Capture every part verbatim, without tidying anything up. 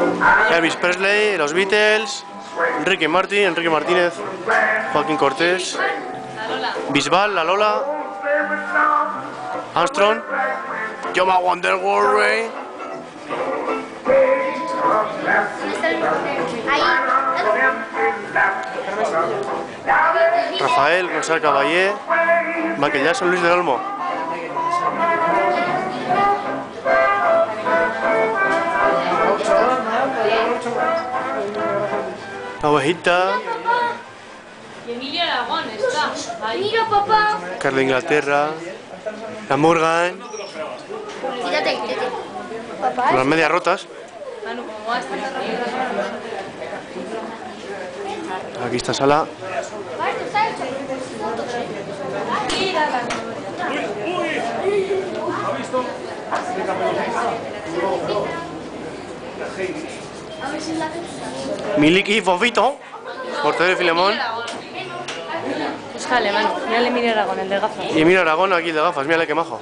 Elvis Presley, los Beatles, Enrique Martin, Enrique Martínez, Joaquín Cortés, Bisbal, La Lola, Armstrong, Yoma Wonderworld, Ray. Rafael, Gonzalo Caballé, Michael Jackson, Luis del Olmo. La ovejita. Y Emilio Aragón está. Ahí. Mira, papá. Carla Inglaterra. La Morgan. Quítate, quítate. Con Papá. las medias rotas. Manu, ¿cómo vas? Aquí está Sala. Miliki Fofito. Portero de Filemón. Búscale, Manu. Mírale Emilio Aragón, el de gafas. Y Emilio Aragón aquí el de gafas. Mírale qué majo.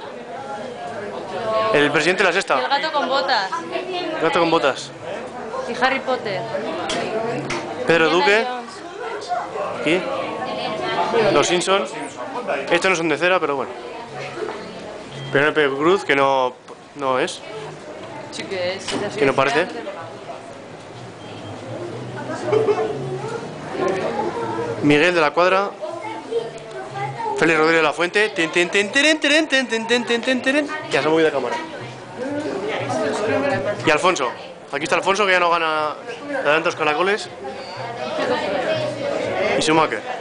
El presidente de la Y el sexta. gato con botas. Gato con botas. Y Harry Potter. Pedro Indiana Duque. Jones. Aquí. Los Simpsons. Estos no son de cera, pero bueno. Penélope Cruz, que no, no es. Sí que es. es Que no parece. Miguel de la Cuadra. Félix Rodríguez de la Fuente. Ten, ten, ten, teren, teren, ten, ten, ten, ten, ten, teren. Ya se ha movido de cámara. Y Alfonso. Aquí está Alfonso, que ya no gana de tantos caracoles. Y Schumacher.